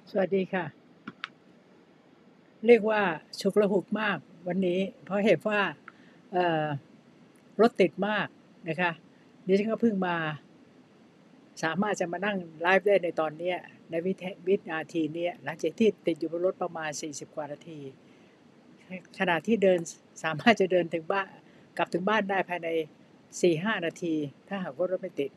สวัสดีค่ะเรียกว่าฉุกละหุกมากวันนี้เพราะเหตุว่ารถติดมากนะคะดิฉันก็เพิ่งมาสามารถจะมานั่งไลฟ์ได้ในตอนนี้ในวินาทีนี้หลังจากที่ติดอยู่บนรถประมาณ40กว่านาทีขณะที่เดินสามารถจะเดินถึงบ้านกลับถึงบ้านได้ภายใน4-5นาทีถ้าหากว่ารถไม่ติด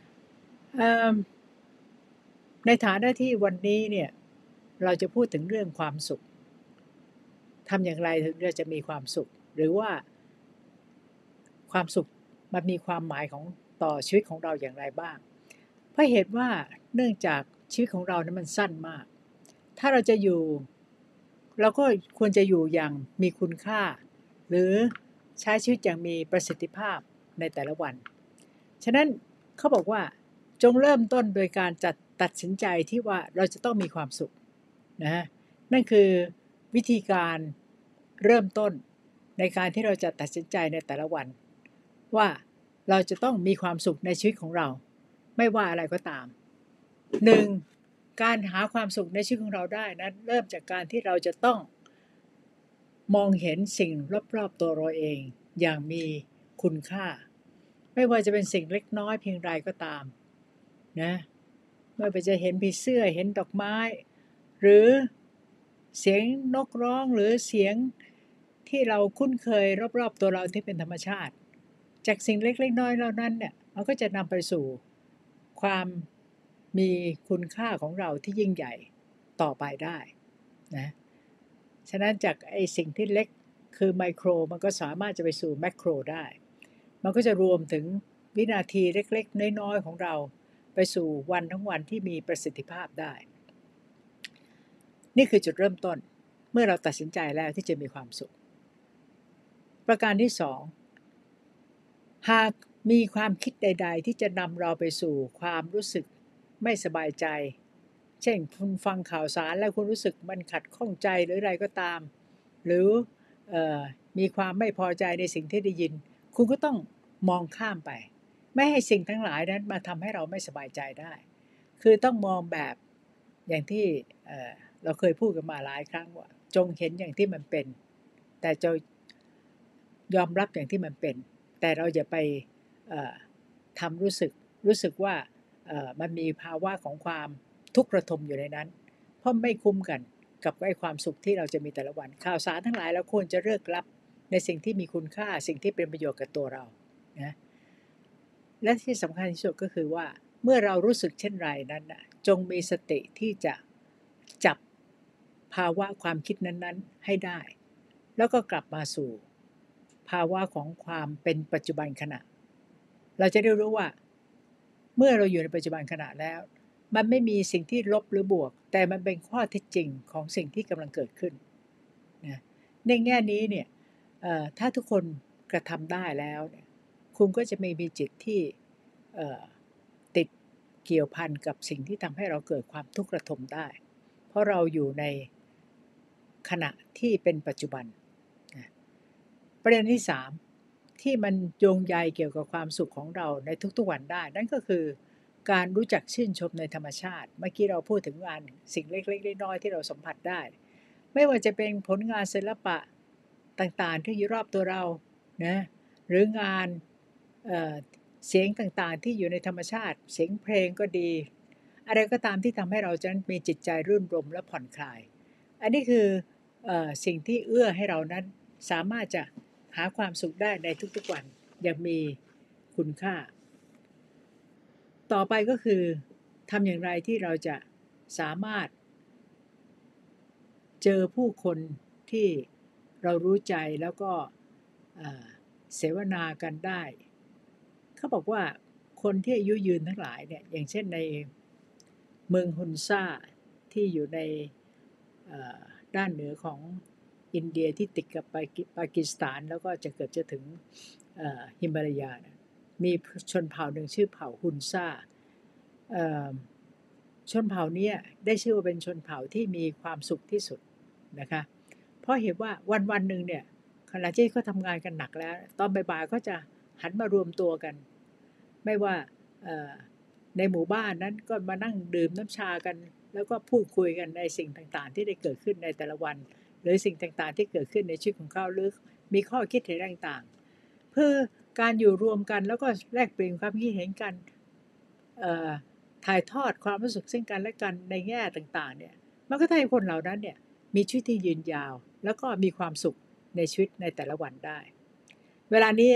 ในฐานะที่วันนี้เนี่ยเราจะพูดถึงเรื่องความสุข ทำอย่างไรถึงเราจะมีความสุขหรือว่าความสุขมันมีความหมายของต่อชีวิตของเราอย่างไรบ้างเพราะเหตุว่าเนื่องจากชีวิตของเรานั้นมันสั้นมากถ้าเราจะอยู่เราก็ควรจะอยู่อย่างมีคุณค่าหรือใช้ชีวิตอย่างมีประสิทธิภาพในแต่ละวันฉะนั้นเขาบอกว่าจงเริ่มต้นโดยการตัดสินใจที่ว่าเราจะต้องมีความสุขนะนั่นคือวิธีการเริ่มต้นในการที่เราจะตัดสินใจในแต่ละวันว่าเราจะต้องมีความสุขในชีวิตของเราไม่ว่าอะไรก็ตามหนึ่งการหาความสุขในชีวิตของเราได้นั้นเริ่มจากการที่เราจะต้องมองเห็นสิ่งรอบๆตัวเราเองอย่างมีคุณค่าไม่ว่าจะเป็นสิ่งเล็กน้อยเพียงไรก็ตามนะไม่ว่าจะเห็นผีเสื้อเห็นดอกไม้หรือเสียงนกร้องหรือเสียงที่เราคุ้นเคยรอบๆตัวเราที่เป็นธรรมชาติจากสิ่งเล็กๆน้อยๆเหล่านั้นเนี่ยมันก็จะนำไปสู่ความมีคุณค่าของเราที่ยิ่งใหญ่ต่อไปได้นะฉะนั้นจากไอ้สิ่งที่เล็กคือไมโครมันก็สามารถจะไปสู่แมคโครได้มันก็จะรวมถึงวินาทีเล็กๆน้อยๆของเราไปสู่วันทั้งวันที่มีประสิทธิภาพได้นี่คือจุดเริ่มต้นเมื่อเราตัดสินใจแล้วที่จะมีความสุขประการที่สองหากมีความคิดใดๆที่จะนำเราไปสู่ความรู้สึกไม่สบายใจเช่นคุณฟังข่าวสารแล้วคุณรู้สึกมันขัดข้องใจหรืออะไรก็ตามหรือเอ่อมีความไม่พอใจในสิ่งที่ได้ยินคุณก็ต้องมองข้ามไปไม่ให้สิ่งทั้งหลายนั้นมาทำให้เราไม่สบายใจได้คือต้องมองแบบอย่างที่เราเคยพูดกันมาหลายครั้งว่าจงเห็นอย่างที่มันเป็นแต่จะยอมรับอย่างที่มันเป็นแต่เราอย่าไปทำรู้สึกว่ามันมีภาวะของความทุกข์ระทมอยู่ในนั้นเพราะไม่คุ้มกันกับไอ้ความสุขที่เราจะมีแต่ละวันข่าวสารทั้งหลายเราควรจะเลือกรับในสิ่งที่มีคุณค่าสิ่งที่เป็นประโยชน์กับตัวเรานะและที่สำคัญที่สุดก็คือว่าเมื่อเรารู้สึกเช่นไรนั้นนะจงมีสติที่จะจับภาวะความคิดนั้นๆให้ได้แล้วก็กลับมาสู่ภาวะของความเป็นปัจจุบันขณะเราจะได้รู้ว่าเมื่อเราอยู่ในปัจจุบันขณะแล้วมันไม่มีสิ่งที่ลบหรือบวกแต่มันเป็นข้อเท็จจริงของสิ่งที่กำลังเกิดขึ้นนะในแง่นี้เนี่ยถ้าทุกคนกระทำได้แล้วเนี่ยคุณก็จะไม่มีจิตที่ติดเกี่ยวพันกับสิ่งที่ทำให้เราเกิดความทุกข์ระทมได้เพราะเราอยู่ในขณะที่เป็นปัจจุบันนะประเด็นที่3ที่มันโยงใยเกี่ยวกับความสุขของเราในทุกๆวันได้นั่นก็คือการรู้จักชื่นชมในธรรมชาติเมื่อกี้เราพูดถึงงานสิ่งเล็กๆน้อยๆที่เราสัมผัสได้ไม่ว่าจะเป็นผลงานศิลปะต่างๆที่อยู่รอบตัวเรานะหรืองานเอ่อเสียงต่างๆที่อยู่ในธรรมชาติเสียงเพลงก็ดีอะไรก็ตามที่ทำให้เราจะมีจิตใจรื่นรมและผ่อนคลายอันนี้คือสิ่งที่เอื้อให้เรานั้นสามารถจะหาความสุขได้ในทุกๆวันอย่างมีคุณค่าต่อไปก็คือทำอย่างไรที่เราจะสามารถเจอผู้คนที่เรารู้ใจแล้วก็เสวนากันได้เขาบอกว่าคนที่อายุยืนทั้งหลายเนี่ยอย่างเช่นในเมืองฮุนซ่าที่อยู่ในด้านเหนือของอินเดียที่ติดกับปากีสถานแล้วก็จะเกือบจะถึงฮิมาลายานะมีชนเผ่าหนึ่งชื่อเผ่าฮุนซ่าชนเผ่านี้ได้ชื่อว่าเป็นชนเผ่าที่มีความสุขที่สุดนะคะเพราะเห็นว่าวันหนึ่งเนี่ยขณะที่เขาทำงานกันหนักแล้วตอนบ่ายๆก็จะหันมารวมตัวกันไม่ว่าในหมู่บ้านนั้นก็มานั่งดื่มน้ำชากันแล้วก็พูดคุยกันในสิ่งต่างๆที่ได้เกิดขึ้นในแต่ละวันหรือสิ่งต่างๆที่เกิดขึ้นในชีวิตของเขาหรือมีข้อคิดเห็นต่างๆเพื่อการอยู่รวมกันแล้วก็แลกเปลี่ยนความคิดเห็นกันถ่ายทอดความรู้สึกซึ่งกันและกันในแง่ต่างๆเนี่ยมันก็ทำให้คนเหล่านั้นเนี่ยมีชีวิตที่ยืนยาวแล้วก็มีความสุขในชีวิตในแต่ละวันได้เวลานี้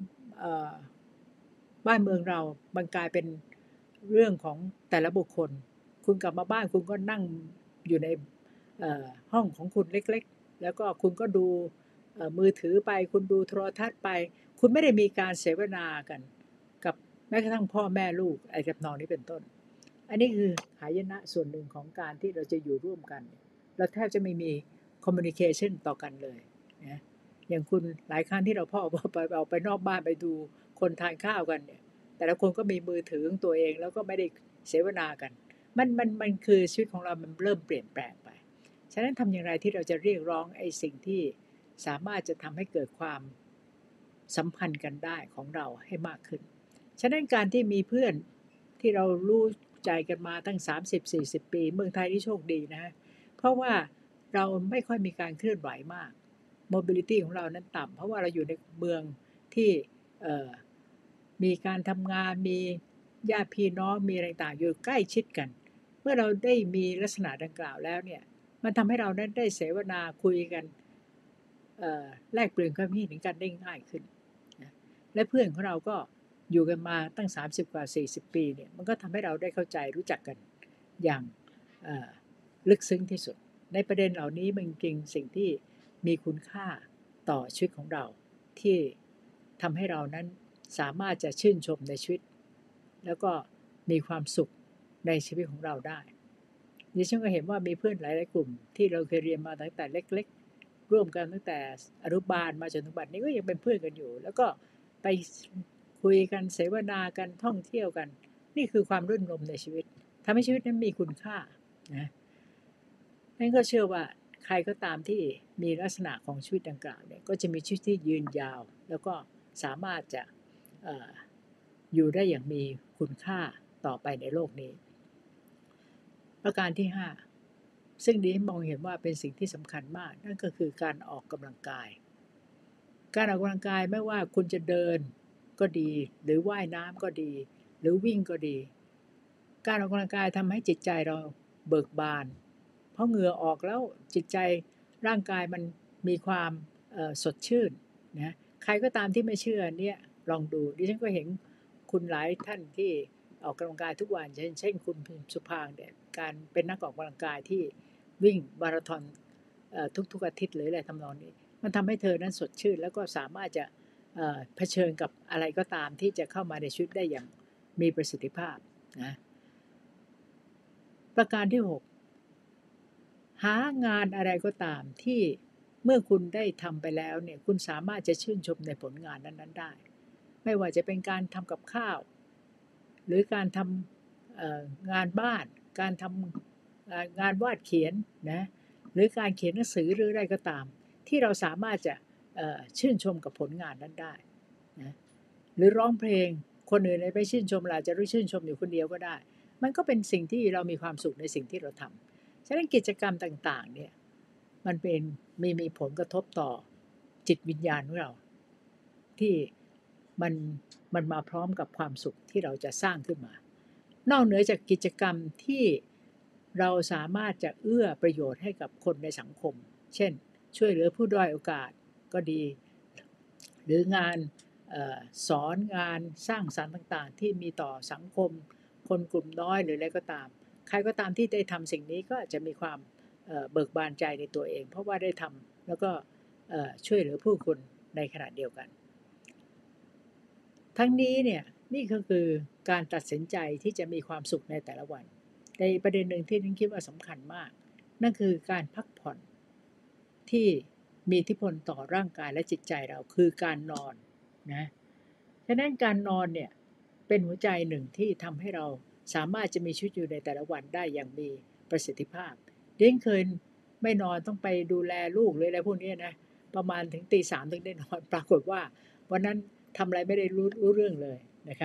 บ้านเมืองเรามันกลายเป็นเรื่องของแต่ละบุคคลคุณกลับมาบ้านคุณก็นั่งอยู่ในห้องของคุณเล็กๆแล้วก็คุณก็ดูมือถือไปคุณดูโทรทัศน์ไปคุณไม่ได้มีการเสวนากันกับแม้กระทั่งพ่อแม่ลูกไอ้กับนองนี้เป็นต้นอันนี้คือหายนะส่วนหนึ่งของการที่เราจะอยู่ร่วมกันเราแทบจะไม่มี communication ต่อกันเลยนะอย่างคุณหลายครั้งที่เราพ่อเอาไปนอกบ้านไปดูคนทานข้าวกันเนี่ยแต่ละคนก็มีมือถือของตัวเองแล้วก็ไม่ได้เสวนากันมันคือชีวิตของเรามันเริ่มเปลี่ยนแปลงไปฉะนั้นทำอย่างไรที่เราจะเรียกร้องไอ้สิ่งที่สามารถจะทำให้เกิดความสัมพันธ์กันได้ของเราให้มากขึ้นฉะนั้นการที่มีเพื่อนที่เรารู้ใจกันมาตั้ง30-40 ปีเมืองไทยนี่โชคดีนะเพราะว่าเราไม่ค่อยมีการเคลื่อนไหวมาก mobility ของเรานั้นต่ำเพราะว่าเราอยู่ในเมืองที่มีการทำงานมีญาติพี่น้องมีอะไรต่างอยู่ใกล้ชิดกันเมื่อเราได้มีลักษณะดังกล่าวแล้วเนี่ยมันทำให้เรานั้นได้เสวนาคุยกันแลกเปลี่ยนความคิดเห็นกันได้ง่ายขึ้นนะและเพื่อนของเราก็อยู่กันมาตั้ง30 กว่า 40 ปีเนี่ยมันก็ทำให้เราได้เข้าใจรู้จักกันอย่างลึกซึ้งที่สุดในประเด็นเหล่านี้มันจริงสิ่งที่มีคุณค่าต่อชีวิตของเราที่ทำให้เรานั้นสามารถจะชื่นชมในชีวิตแล้วก็มีความสุขในชีวิตของเราได้ดิฉันก็เห็นว่ามีเพื่อนหลายๆกลุ่มที่เราเคยเรียนมาตั้งแต่เล็กๆร่วมกันตั้งแต่อนุบาลมาจนถึงบัดนี้ก็ยังเป็นเพื่อนกันอยู่แล้วก็ไปคุยกันเสวนากันท่องเที่ยวกันนี่คือความรื่นรมย์ในชีวิตทำให้ชีวิตนั้นมีคุณค่านะนั่นก็เชื่อว่าใครก็ตามที่มีลักษณะของชีวิตดังกล่าวเนี่ยก็จะมีชีวิตที่ยืนยาวแล้วก็สามารถจะอยู่ได้อย่างมีคุณค่าต่อไปในโลกนี้ประการที่5ซึ่งดิฉันมองเห็นว่าเป็นสิ่งที่สำคัญมากนั่นก็คือการออกกำลังกายการออกกำลังกายไม่ว่าคุณจะเดินก็ดีหรือว่ายน้ำก็ดีหรือวิ่งก็ดีการออกกำลังกายทำให้จิตใจเราเบิกบานเพราะเหงื่อออกแล้วจิตใจร่างกายมันมีความสดชื่นนะใครก็ตามที่ไม่เชื่อเนี่ยลองดูดิฉันก็เห็นคุณหลายท่านที่ออกกำลังกายทุกวันเช่นคุณสุภางเนี่ยการเป็นนักออกกำลังกายที่วิ่งมาราธอนทุกๆอาทิตย์หรืออะไรทำนองนี้มันทำให้เธอนั้นสดชื่นแล้วก็สามารถจะเผชิญกับอะไรก็ตามที่จะเข้ามาในชีวิตได้อย่างมีประสิทธิภาพนะประการที่6หางานอะไรก็ตามที่เมื่อคุณได้ทำไปแล้วเนี่ยคุณสามารถจะชื่นชมในผลงานนั้นๆได้ไม่ว่าจะเป็นการทำกับข้าวหรือการทำงานบ้านการทำงานวาดเขียนนะหรือการเขียนหนังสือหรืออะไรก็ตามที่เราสามารถจะชื่นชมกับผลงานนั้นได้นะหรือร้องเพลงคนอื่นไปชื่นชมเราจะรู้ชื่นชมอยู่คนเดียวก็ได้มันก็เป็นสิ่งที่เรามีความสุขในสิ่งที่เราทำฉะนั้นกิจกรรมต่างๆเนี่ยมันเป็นมีผลกระทบต่อจิตวิญญาณของเราที่มันมันมาพร้อมกับความสุขที่เราจะสร้างขึ้นมานอกเหนือจากกิจกรรมที่เราสามารถจะเอื้อประโยชน์ให้กับคนในสังคมเช่นช่วยเหลือผู้ด้อยโอกาสก็ดีหรืองานสอนงานสร้างสรรค์ต่างๆที่มีต่อสังคมคนกลุ่มน้อยหรืออะไรก็ตามใครก็ตามที่ได้ทำสิ่งนี้ก็จะมีความเบิกบานใจในตัวเองเพราะว่าได้ทำแล้วก็ช่วยเหลือผู้คนในขณะเดียวกันทั้งนี้เนี่ยนี่ก็คือการตัดสินใจที่จะมีความสุขในแต่ละวันในประเด็นหนึ่งที่ฉันคิดว่าสำคัญมากนั่นคือการพักผ่อนที่มีอิทธิพลต่อร่างกายและจิตใจเราคือการนอนนะฉะนั้นการนอนเนี่ยเป็นหัวใจหนึ่งที่ทำให้เราสามารถจะมีชีวิตอยู่ในแต่ละวันได้อย่างมีประสิทธิภาพเด้งเคยไม่นอนต้องไปดูแลลูกเลยอะไรพวกนี้นะประมาณถึงตี 3ถึงได้นอนปรากฏว่าวันนั้นทำอะไรไม่ได้รู้เรื่องเลยนะคะ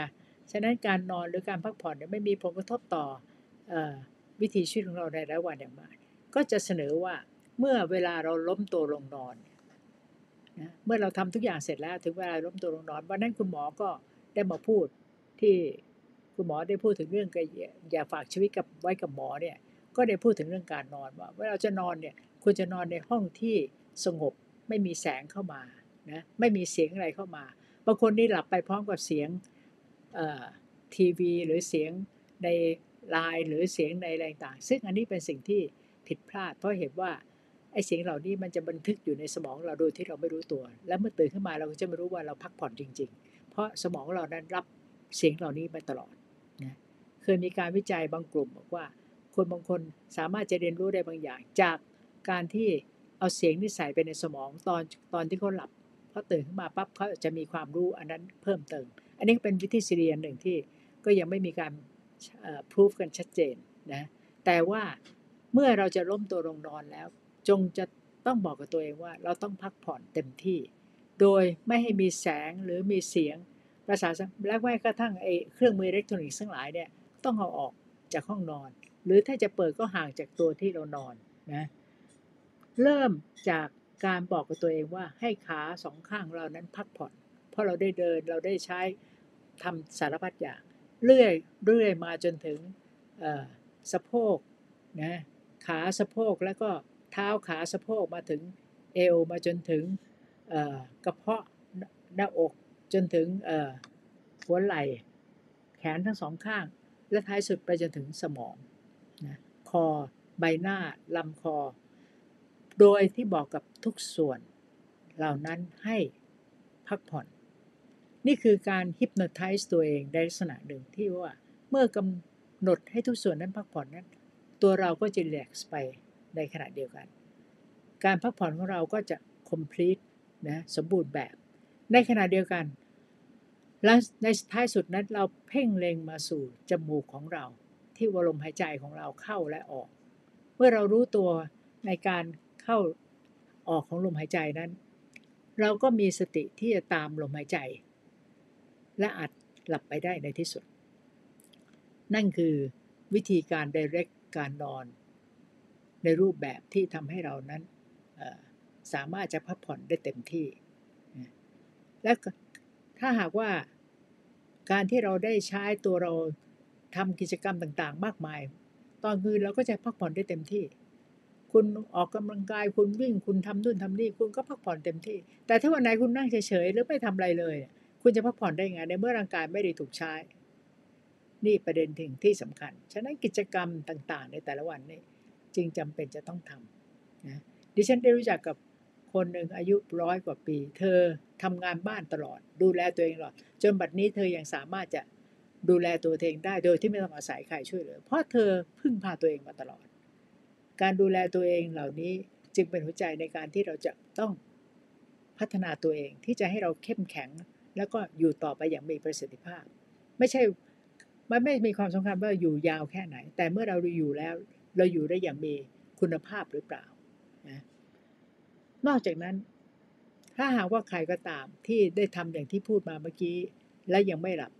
ฉะนั้นการนอนหรือการพักผ่อนเนี่ยไม่มีผลกระทบต่อวิถีชีวิตของเราในระหว่างอย่างมากก็จะเสนอว่าเมื่อเวลาเราล้มตัวลงนอนนะเมื่อเราทำทุกอย่างเสร็จแล้วถึงเวลาล้มตัวลงนอนวันนั้นคุณหมอก็ได้มาพูดที่คุณหมอได้พูดถึงเรื่องอย่าฝากชีวิตกับไว้กับหมอเนี่ยก็ได้พูดถึงเรื่องการนอนว่าเวลาจะนอนเนี่ยควรจะนอนในห้องที่สงบไม่มีแสงเข้ามานะไม่มีเสียงอะไรเข้ามาบางคนนี่หลับไปพร้อมกับเสียงทีวีหรือเสียงในไลน์หรือเสียงในอะไรต่างซึ่งอันนี้เป็นสิ่งที่ผิดพลาดเพราะเห็นว่าไอ้เสียงเหล่านี้มันจะบันทึกอยู่ในสมองเราโดยที่เราไม่รู้ตัวและเมื่อตื่นขึ้นมาเราก็จะไม่รู้ว่าเราพักผ่อนจริงๆเพราะสมองเรานั้นรับเสียงเหล่านี้มาตลอดนะเคยมีการวิจัยบางกลุ่มบอกว่าคนบางคนสามารถจะเรียนรู้ได้บางอย่างจากการที่เอาเสียงนี่ใส่ไปในสมองตอนที่เขาหลับพอตื่นขึ้นมาปั๊บเขาจะมีความรู้อันนั้นเพิ่มเติมอันนี้เป็นวิทยาศาสตร์หนึ่งที่ก็ยังไม่มีการพิสูจกันชัดเจนนะแต่ว่าเมื่อเราจะล้มตัวลงนอนแล้วจงจะต้องบอกกับตัวเองว่าเราต้องพักผ่อนเต็มที่โดยไม่ให้มีแสงหรือมีเสียงภาษาและแม้กระทั่งไอ้เครื่องมืออิเล็กทรอนิกส์ทั้งหลายเนี่ยต้องเอาออกจากห้องนอนหรือถ้าจะเปิดก็ห่างจากตัวที่เรานอนนะเริ่มจากการบอกกับตัวเองว่าให้ขาสองข้างเรานั้นพักผ่อนเพราะเราได้เดินเราได้ใช้ทำสารพัดอย่างเรื่อยมาจนถึงสะโพกนะขาสะโพกแล้วก็เท้าขาสะโพกมาถึงเอวมาจนถึงกระเพาะหน้าอกจนถึงหัวไหล่แขนทั้งสองข้างและท้ายสุดไปจนถึงสมองนะคอใบหน้าลำคอโดยที่บอกกับทุกส่วนเหล่านั้นให้พักผ่อนนี่คือการ hypnotize ตัวเองในลักษณะหนึ่งที่ว่าเมื่อกำหนดให้ทุกส่วนนั้นพักผ่อนนั้นตัวเราก็จะ relax ไปในขณะเดียวกันการพักผ่อนของเราก็จะ complete นะสมบูรณ์แบบในขณะเดียวกันและในท้ายสุดนั้นเราเพ่งเล็งมาสู่จมูกของเราที่ลมหายใจของเราเข้าและออกเมื่อเรารู้ตัวในการเข้าออกของลมหายใจนั้นเราก็มีสติที่จะตามลมหายใจและอาจหลับไปได้ในที่สุดนั่นคือวิธีการ direct การนอนในรูปแบบที่ทำให้เรานั้นสามารถจะพักผ่อนได้เต็มที่และถ้าหากว่าการที่เราได้ใช้ตัวเราทำกิจกรรมต่างๆมากมายตอนคืนเราก็จะพักผ่อนได้เต็มที่คุณออกกำลังกายคุณวิ่งคุณทำนู่นทำนี่คุณก็พักผ่อนเต็มที่แต่ถ้าวันไหนคุณนั่งเฉยๆหรือไม่ทำอะไรเลยคุณจะพักผ่อนได้ไงในเมื่อร่างกายไม่ได้ถูกใช้นี่ประเด็นถึงที่สำคัญฉะนั้นกิจกรรมต่างๆในแต่ละวันนี่จึงจำเป็นจะต้องทำนะดิฉันได้รู้จักกับคนหนึ่งอายุ100 กว่าปีเธอทำงานบ้านตลอดดูแลตัวเองตลอดจนบัดนี้เธอยังสามารถจะดูแลตัวเองได้โดยที่ไม่ต้องอาศัยใครช่วยเหลือเพราะเธอพึ่งพาตัวเองมาตลอดการดูแลตัวเองเหล่านี้จึงเป็นหัวใจในการที่เราจะต้องพัฒนาตัวเองที่จะให้เราเข้มแข็งแล้วก็อยู่ต่อไปอย่างมีประสิทธิภาพไม่ใช่มันไม่มีความสำคัญว่าอยู่ยาวแค่ไหนแต่เมื่อเราอยู่แล้วเราอยู่ได้อย่างมีคุณภาพหรือเปล่านะนอกจากนั้นถ้าหากว่าใครก็ตามที่ได้ทำอย่างที่พูดมาเมื่อกี้และยังไม่หลับ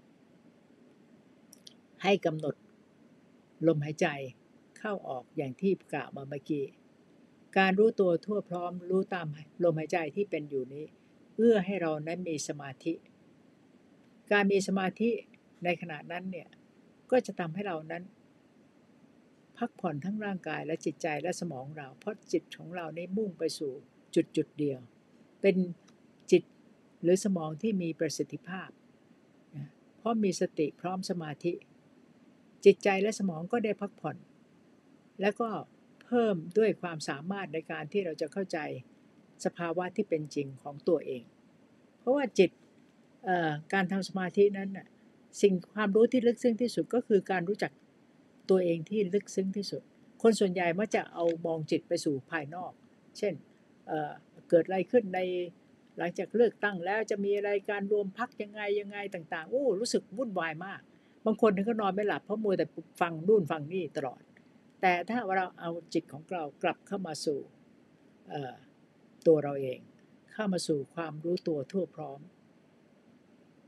ให้กำหนดลมหายใจเข้าออกอย่างที่กล่าวมาเมื่อกี้การรู้ตัวทั่วพร้อมรู้ตามลมหายใจที่เป็นอยู่นี้เอื้อให้เรานั้นมีสมาธิการมีสมาธิในขณะนั้นเนี่ยก็จะทำให้เรานั้นพักผ่อนทั้งร่างกายและจิตใจและสมองเราเพราะจิตของเรานี้มุ่งไปสู่จุดเดียวเป็นจิตหรือสมองที่มีประสิทธิภาพเพราะมีสติพร้อมสมาธิจิตใจและสมองก็ได้พักผ่อนแล้วก็เพิ่มด้วยความสามารถในการที่เราจะเข้าใจสภาวะที่เป็นจริงของตัวเองเพราะว่าจิตการทำสมาธินั้นน่ะสิ่งความรู้ที่ลึกซึ้งที่สุดก็คือการรู้จักตัวเองที่ลึกซึ้งที่สุดคนส่วนใหญ่มักจะเอามองจิตไปสู่ภายนอกเช่นเเกิดอะไรขึ้นในหลังจากเลือกตั้งแล้วจะมีอะไรการรวมพรรคยังไงต่างๆโอ้รู้สึกวุ่นวายมากบางคนถึงก็นอนไม่หลับเพราะมัวแต่ฟังนู่นฟังนี่ตลอดแต่ถ้าเราเอาจิตของเรากลับเข้ามาสู่ตัวเราเองเข้ามาสู่ความรู้ตัวทั่วพร้อม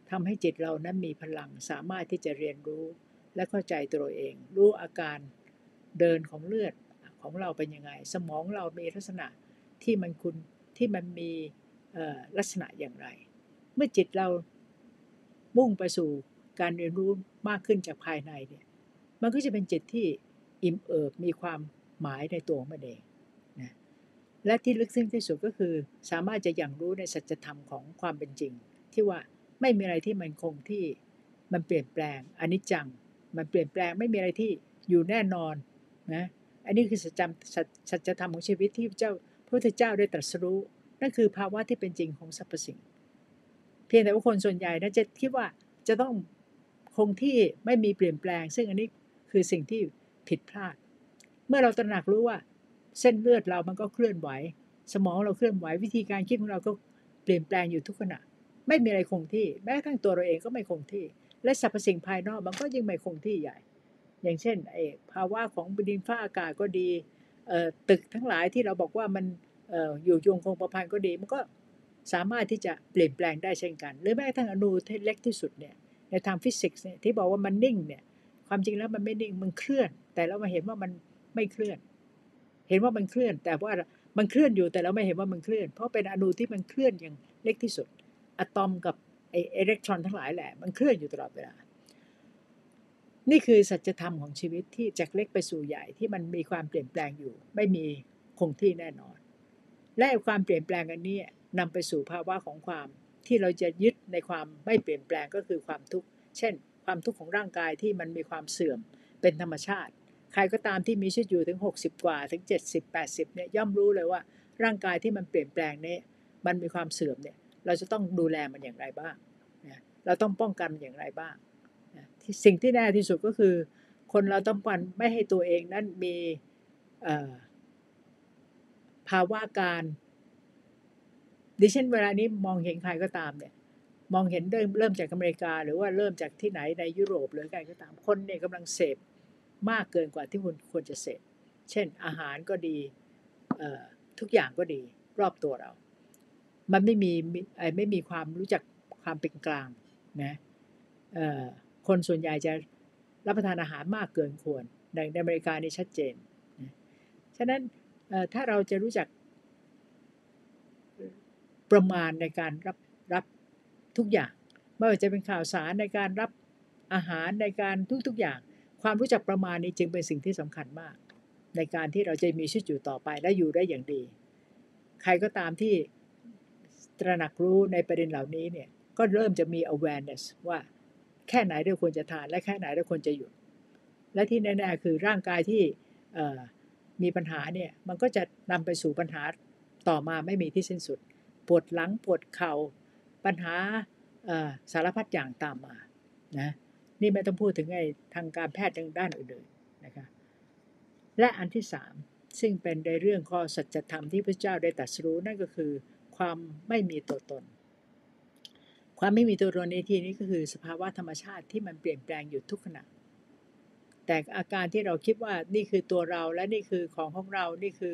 ทำให้จิตเรานั้นมีพลังสามารถที่จะเรียนรู้และเข้าใจตัวเองรู้อาการเดินของเลือดของเราเป็นยังไงสมองเรามีลักษณะที่มันมีลักษณะอย่างไรเมื่อจิตเรามุ่งไปสู่การเรียนรู้มากขึ้นจากภายในเนี่ยมันก็จะเป็นจิตที่อิ่มเอิบมีความหมายในตัวของมันเองนะและที่ลึกซึ้งที่สุดก็คือสามารถจะยังรู้ในสัจธรรมของความเป็นจริงที่ว่าไม่มีอะไรที่มันคงที่มันเปลี่ยนแปลงอนิจจังมันเปลี่ยนแปลงไม่มีอะไรที่อยู่แน่นอนนะอันนี้คือสัจธรรมของชีวิตที่พระพุทธเจ้าได้ตรัสรู้นั่นคือภาวะที่เป็นจริงของสรรพสิ่งเพียงแต่ว่าคนส่วนใหญ่นะจะคิดว่าจะต้องคงที่ไม่มีเปลี่ยนแปลงซึ่งอันนี้คือสิ่งที่ผิดพลาดเมื่อเราตระหนักรู้ว่าเส้นเลือดเรามันก็เคลื่อนไหวสมองเราเคลื่อนไหววิธีการคิดของเราก็เปลี่ยนแปลงอยู่ทุกขณะไม่มีอะไรคงที่แม้กระทั่งตัวเราเองก็ไม่คงที่และสรรพสิ่งภายนอกมันก็ยิ่งไม่คงที่ใหญ่อย่างเช่นภาวะของดินฟ้าอากาศก็ดีตึกทั้งหลายที่เราบอกว่ามันอยู่ยงคงกระพันก็ดีมันก็สามารถที่จะเปลี่ยนแปลงได้เช่นกันหรือแม้กระทั่งอนูที่เล็กที่สุดเนี่ยในทางฟิสิกส์เนี่ยที่บอกว่ามันนิ่งเนี่ยความจริงแล้วมันไม่นิ่งมันเคลื่อนแต่เรามาเห็นว่ามันไม่เคลื่อนเห็นว่ามันเคลื่อนแต่ว่ามันเคลื่อนอยู่แต่เราไม่เห็นว่ามันเคลื่อนเพราะเป็นอนูที่มันเคลื่อนอย่างเล็กที่สุดอะตอมกับอิเล็กตรอนทั้งหลายแหละมันเคลื่อนอยู่ตลอดเวลานี่คือสัจธรรมของชีวิตที่จากเล็กไปสู่ใหญ่ที่มันมีความเปลี่ยนแปลงอยู่ไม่มีคงที่แน่นอนและความเปลี่ยนแปลงอันนี้นำไปสู่ภาวะของความที่เราจะยึดในความไม่เปลี่ยนแปลงก็คือความทุกข์เช่นความทุกข์ของร่างกายที่มันมีความเสื่อมเป็นธรรมชาติใครก็ตามที่มีชีวิตอยู่ถึง60กว่าถึง70-80เนี่ยย่อมรู้เลยว่าร่างกายที่มันเปลี่ยนแปลงนี้มันมีความเสื่อมเนี่ยเราจะต้องดูแลมันอย่างไรบ้างนะเราต้องป้องกันมันอย่างไรบ้างสิ่งที่แน่ที่สุดก็คือคนเราต้องการไม่ให้ตัวเองนั้นมีภาวะการดิฉันเวลานี้มองเห็นใครก็ตามเนี่ยมองเห็นเริ่มจากอเมริกาหรือว่าเริ่มจากที่ไหนในยุโรปหรือใครก็ตามคนเนี่ยกำลังเสพมากเกินกว่าที่ควรจะเสพเช่นอาหารก็ดีทุกอย่างก็ดีรอบตัวเรามันไม่มีความรู้จักความเป็นกลางนะคนส่วนใหญ่จะรับประทานอาหารมากเกินควรในอเมริกานี่ชัดเจนนะฉะนั้นถ้าเราจะรู้จักประมาณในการรับทุกอย่างไม่ว่าจะเป็นข่าวสารในการรับอาหารในการทุกอย่างความรู้จักประมาณนี้จึงเป็นสิ่งที่สำคัญมากในการที่เราจะมีชีวิตอยู่ต่อไปและอยู่ได้อย่างดีใครก็ตามที่ตระหนักรู้ในประเด็นเหล่านี้เนี่ยก็เริ่มจะมี awareness ว่าแค่ไหนเราควรจะทานและแค่ไหนเราควรจะหยุดและที่แน่ๆคือร่างกายที่มีปัญหาเนี่ยมันก็จะนำไปสู่ปัญหาต่อมาไม่มีที่สิ้นสุดปวดหลังปวดเข่าปัญหาสารพัดอย่างตามมานะนี่ไม่ต้องพูดถึงทางการแพทย์ทางด้านอื่นๆนะคะและอันที่3ซึ่งเป็นในเรื่องข้อสัจธรรมที่พระเจ้าได้ตรัสรู้นั่นก็คือความไม่มีตัวตนความไม่มีตัวตนในที่นี้ก็คือสภาวะธรรมชาติที่มันเปลี่ยนแปลงอยู่ทุกขณะแต่อาการที่เราคิดว่านี่คือตัวเราและนี่คือของเรานี่คือ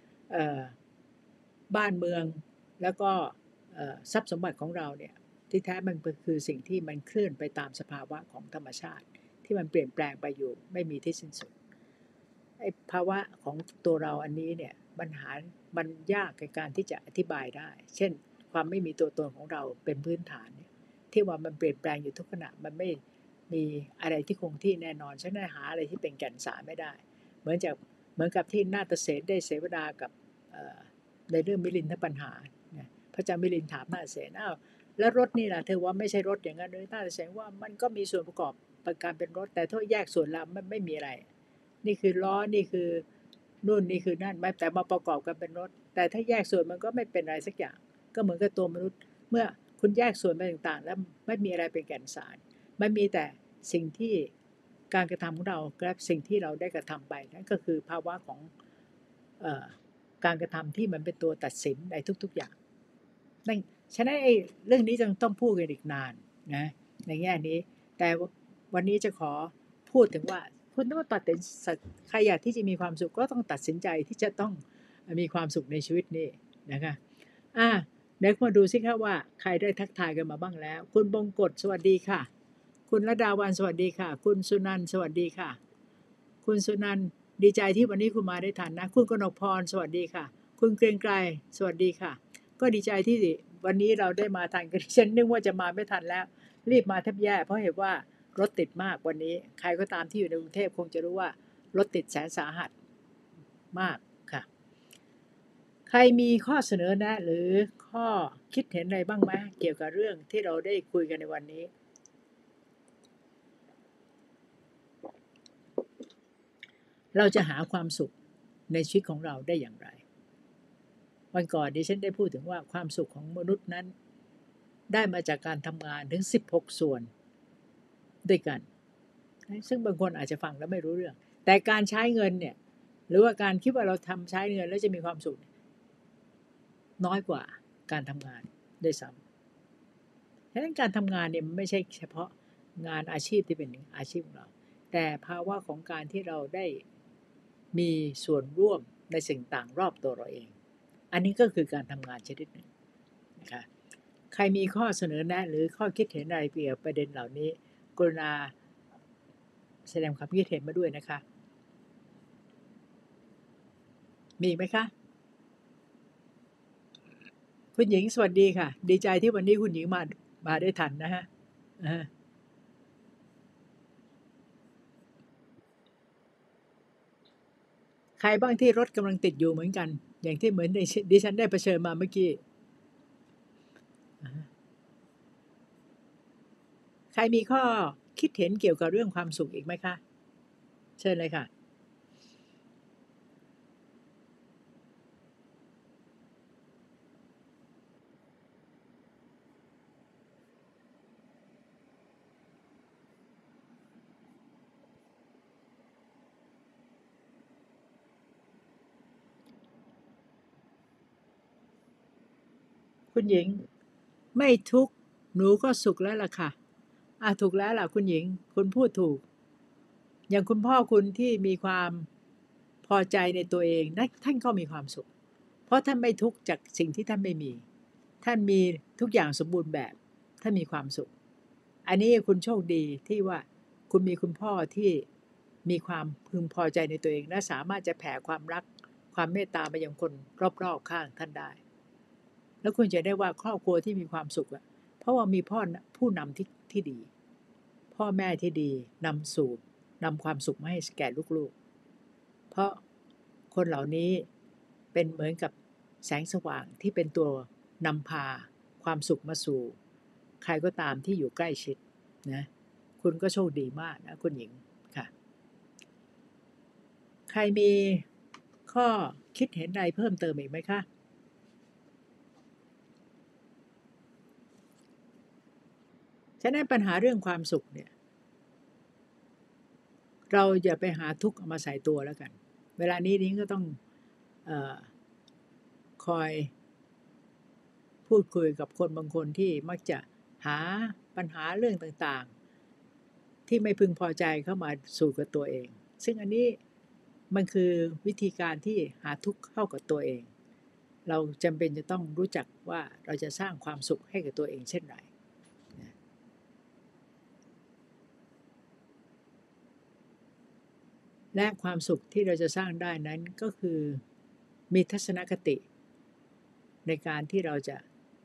บ้านเมืองแล้วก็ทรัพย์สมบัติของเราเนี่ยที่แท้มันคือสิ่งที่มันเคลื่อนไปตามสภาวะของธรรมชาติที่มันเปลี่ยนแปลงไปอยู่ไม่มีที่สิ้นสุดไอ้ภาวะของตัวเราอันนี้เนี่ยมันยากในการที่จะอธิบายได้เช่นความไม่มีตัวตนของเราเป็นพื้นฐานเนี่ยที่ว่ามันเปลี่ยนแปลงอยู่ทุกขณะมันไม่มีอะไรที่คงที่แน่นอนฉันหาอะไรที่เป็นแก่นสารไม่ได้เหมือนกับที่นาฏเษนได้เสวนากับในเรื่องมิลินทปัญหาพระเจ้ามิลินถามนาฏเษนแล้วรถนี่ล่ะเธอว่าไม่ใช่รถอย่างนั้นเลยนาฏเษนว่ามันก็มีส่วนประกอบการเป็นรถแต่ถ้าแยกส่วนแล้วมันไม่มีอะไรนี่คือล้อนี่คือนู่นนี่คือนั่นแต่มาประกอบกันเป็นรถแต่ถ้าแยกส่วนมันก็ไม่เป็นอะไรสักอย่างก็เหมือนกับตัวมนุษย์เมื่อคุณแยกส่วนไปต่างๆแล้วไม่มีอะไรเป็นแก่นสารมันมีแต่สิ่งที่การกระทำของเราและสิ่งที่เราได้กระทำไปนั่นก็คือภาวะของการกระทำที่มันเป็นตัวตัดสินในทุกๆอย่างนั่นฉะนั้นเรื่องนี้จึงต้องพูดกันอีกนานนะในแง่นี้แต่วันนี้จะขอพูดถึงว่าคุณต้องตัดสินใครอยากที่จะมีความสุขก็ต้องตัดสินใจที่จะต้องมีความสุขในชีวิตนี้นะคะเดี๋ยวมาดูสิคะว่าใครได้ทักทายกันมาบ้างแล้วคุณบงกฎสวัสดีค่ะคุณระดาวันสวัสดีค่ะคุณสุนันท์สวัสดีค่ะคุณสุนันท์ดีใจที่วันนี้คุณมาได้ทันนะคุณกนกพรสวัสดีค่ะคุณเกรียงไกรสวัสดีค่ะก็ดีใจที่วันนี้เราได้มาทันกันฉันนึกว่าจะมาไม่ทันแล้วรีบมาแทบแย่เพราะเหตุว่ารถติดมากวันนี้ใครก็ตามที่อยู่ในกรุงเทพคงจะรู้ว่ารถติดแสนสาหัสมากค่ะใครมีข้อเสนอแนะหรือข้อคิดเห็นอะไรบ้างไหมเกี่ยวกับเรื่องที่เราได้คุยกันในวันนี้เราจะหาความสุขในชีวิตของเราได้อย่างไรวันก่อนดิฉันได้พูดถึงว่าความสุขของมนุษย์นั้นได้มาจากการทำงานถึง16ส่วนด้วยกันซึ่งบางคนอาจจะฟังแล้วไม่รู้เรื่องแต่การใช้เงินเนี่ยหรือว่าการคิดว่าเราทำใช้เงินแล้วจะมีความสุขน้อยกว่าการทำงานด้วยซ้ำฉะนั้นการทำงานเนี่ยมันไม่ใช่เฉพาะงานอาชีพที่เป็นอาชีพของเราแต่ภาวะของการที่เราได้มีส่วนร่วมในสิ่งต่างรอบตัวเราเองอันนี้ก็คือการทำงานชนิดหนึ่งนะคะใครมีข้อเสนอแนะหรือข้อคิดเห็นอะไรเกี่ยวกับประเด็นเหล่านี้กรุณาแสดงความคิดเห็นมาด้วยนะคะมีไหมคะคุณหญิงสวัสดีค่ะดีใจที่วันนี้คุณหญิงมาได้ทันนะฮะใครบ้างที่รถกำลังติดอยู่เหมือนกันอย่างที่เหมือนดิฉันได้เผชิญมาเมื่อกี้ใครมีข้อคิดเห็นเกี่ยวกับเรื่องความสุขอีกไหมคะเชิญเลยค่ะคุณหญิงไม่ทุกข์หนูก็สุขแล้วล่ะค่ะถูกแล้วล่ะคุณหญิงคุณพูดถูกอย่างคุณพ่อคุณที่มีความพอใจในตัวเองนะท่านก็มีความสุขเพราะท่านไม่ทุกข์จากสิ่งที่ท่านไม่มีท่านมีทุกอย่างสมบูรณ์แบบท่านมีความสุขอันนี้คุณโชคดีที่ว่าคุณมีคุณพ่อที่มีความพึงพอใจในตัวเองและสามารถจะแผ่ความรักความเมตตาไปยังคนรอบๆข้างท่านได้แล้วคุณจะได้ว่าครอบครัวที่มีความสุขอะเพราะว่ามีผู้นำที่ดีพ่อแม่ที่ดีนำความสุขมาให้แก่ลูกๆเพราะคนเหล่านี้เป็นเหมือนกับแสงสว่างที่เป็นตัวนำพาความสุขมาสู่ใครก็ตามที่อยู่ใกล้ชิดนะคุณก็โชคดีมากนะคุณหญิงค่ะใครมีข้อคิดเห็นใดเพิ่มเติมอีกไหมคะฉะนั้นปัญหาเรื่องความสุขเนี่ยเราอย่าไปหาทุกข์เอามาใส่ตัวแล้วกันเวลานี้นิ้งก็ต้องเอ่อคอยพูดคุยกับคนบางคนที่มักจะหาปัญหาเรื่องต่างๆที่ไม่พึงพอใจเข้ามาสู่กับตัวเองซึ่งอันนี้มันคือวิธีการที่หาทุกข์เข้ากับตัวเองเราจำเป็นจะต้องรู้จักว่าเราจะสร้างความสุขให้กับตัวเองเช่นไรและความสุขที่เราจะสร้างได้นั้นก็คือมีทัศนคติในการที่เราจะ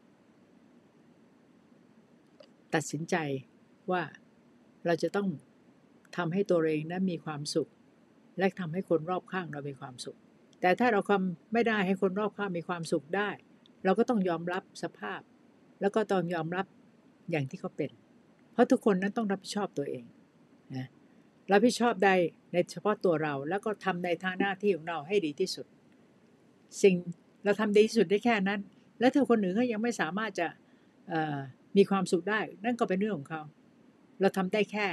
ตัดสินใจว่าเราจะต้องทำให้ตัวเองนั้นมีความสุขและทำให้คนรอบข้างเรามีความสุขแต่ถ้าเราทำไม่ได้ให้คนรอบข้างมีความสุขได้เราก็ต้องยอมรับสภาพแล้วก็ต้องยอมรับอย่างที่เขาเป็นเพราะทุกคนนั้นต้องรับผิดชอบตัวเองนะรับผิดชอบได้ในเฉพาะตัวเราแล้วก็ทำในทางหน้าที่ของเราให้ดีที่สุดสิ่งเราทำดีที่สุดได้แค่นั้นแล้วถ้าคนอื่นเขายังไม่สามารถจะมีความสุขได้นั่นก็เป็นเรื่องของเขาเราทำได้แค่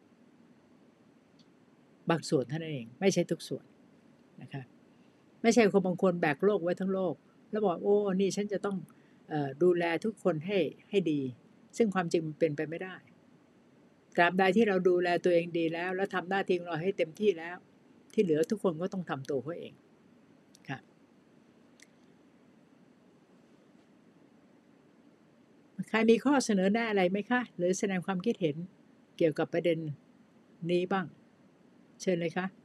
บางส่วนเท่านั้นเองไม่ใช่ทุกส่วนนะคะไม่ใช่คนบางคนแบกโลกไว้ทั้งโลกแล้วบอกโอ้นี่ฉันจะต้องดูแลทุกคนให้ดีซึ่งความจริงมันเป็นไปไม่ได้ตราบใดที่เราดูแลตัวเองดีแล้วแล้วทำหน้าที่ของเราให้เต็มที่แล้วที่เหลือทุกคนก็ต้องทำตัวเขาเองค่ะใครมีข้อเสนอแนะอะไรไหมคะหรือแสดงความคิดเห็นเกี่ยวกับประเด็นนี้บ้างเชิญเลยค่ะ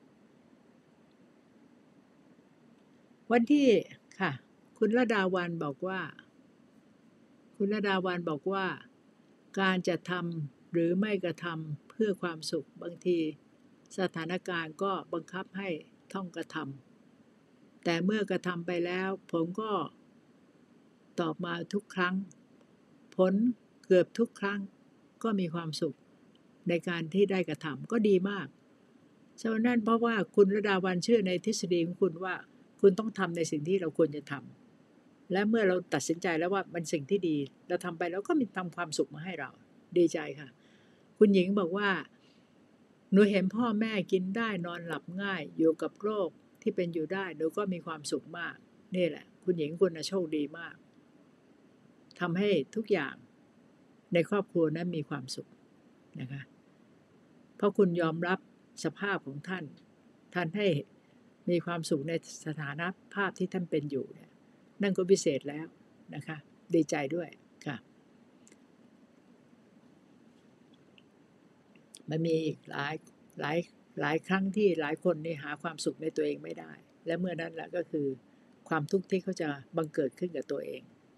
วันที่ค่ะคุณระดาวันบอกว่าการจะทำหรือไม่กระทำเพื่อความสุขบางทีสถานการณ์ก็บังคับให้ต้องกระทำแต่เมื่อกระทำไปแล้วผมก็ตอบมาทุกครั้งผลเกือบทุกครั้งก็มีความสุขในการที่ได้กระทำก็ดีมากฉะนั้นเพราะว่าคุณระดาวันเชื่อในทฤษฎีของคุณว่าคุณต้องทำในสิ่งที่เราควรจะทำและเมื่อเราตัดสินใจแล้วว่ามันสิ่งที่ดีเราทำไปแล้วก็มีทำความสุขมาให้เราดีใจค่ะคุณหญิงบอกว่าหนูเห็นพ่อแม่กินได้นอนหลับง่ายอยู่กับโรคที่เป็นอยู่ได้หนูก็มีความสุขมากนี่แหละคุณหญิงคุณโชคดีมากทำให้ทุกอย่างในครอบครัวนั้นมีความสุขนะคะเพราะคุณยอมรับสภาพของท่านให้มีความสุขในสถานภาพที่ท่านเป็นอยู่เนี่ยนั่นก็พิเศษแล้วนะคะดีใจด้วยค่ะมันมีอีกหลายหลายครั้งที่หลายคนนี่หาความสุขในตัวเองไม่ได้และเมื่อนั้นแหละก็คือความทุกข์ที่เขาจะบังเกิดขึ้นกับตัวเอง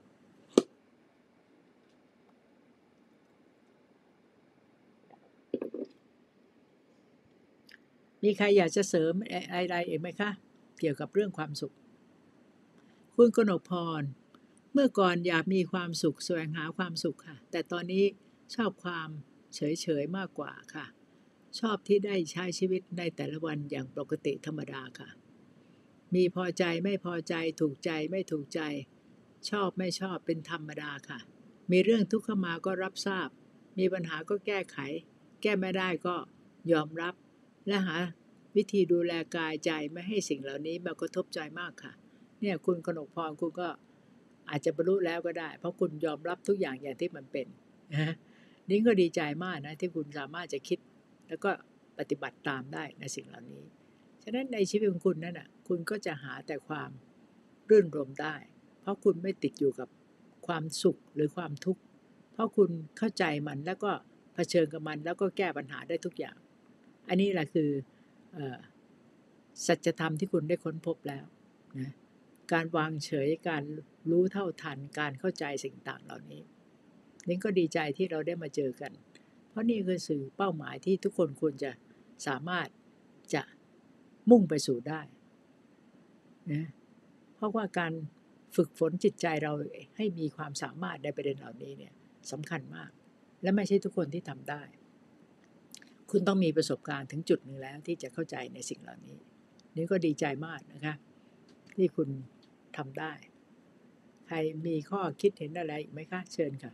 มีใครอยากจะเสริมอะไรอีกไหมคะเกี่ยวกับเรื่องความสุขคุณกนกพรเมื่อก่อนอยากมีความสุขแสวงหาความสุขค่ะแต่ตอนนี้ชอบความเฉยๆมากกว่าค่ะชอบที่ได้ใช้ชีวิตในแต่ละวันอย่างปกติธรรมดาค่ะมีพอใจไม่พอใจถูกใจไม่ถูกใจชอบไม่ชอบเป็นธรรมดาค่ะมีเรื่องทุกข์เข้ามาก็รับทราบมีปัญหาก็แก้ไขแก้ไม่ได้ก็ยอมรับและหาวิธีดูแลกายใจไม่ให้สิ่งเหล่านี้มากระทบใจมากค่ะเนี่ยคุณกนกพรคุณก็อาจจะบรรลุแล้วก็ได้เพราะคุณยอมรับทุกอย่างอย่างที่มันเป็นนะนิ้งก็ดีใจมากนะที่คุณสามารถจะคิดแล้วก็ปฏิบัติตามได้ในสิ่งเหล่านี้ฉะนั้นในชีวิตของคุณนั่นน่ะคุณก็จะหาแต่ความรื่นรมได้เพราะคุณไม่ติดอยู่กับความสุขหรือความทุกข์เพราะคุณเข้าใจมันแล้วก็เผชิญกับมันแล้วก็แก้ปัญหาได้ทุกอย่างอันนี้แหละคือสัจธรรมที่คุณได้ค้นพบแล้วนะการวางเฉยการรู้เท่าทันการเข้าใจสิ่งต่างเหล่านี้นิ้งก็ดีใจที่เราได้มาเจอกันเพราะนี่คือสื่อเป้าหมายที่ทุกคนควรจะสามารถจะมุ่งไปสู่ได้นะเพราะว่าการฝึกฝนจิตใจเราให้มีความสามารถในประเด็นเหล่านี้เนี่ยสำคัญมากและไม่ใช่ทุกคนที่ทำได้คุณต้องมีประสบการณ์ถึงจุดหนึ่งแล้วที่จะเข้าใจในสิ่งเหล่านี้นี่ก็ดีใจมากนะคะที่คุณทำได้ใครมีข้อคิดเห็นอะไรอีกไหมคะเชิญค่ะ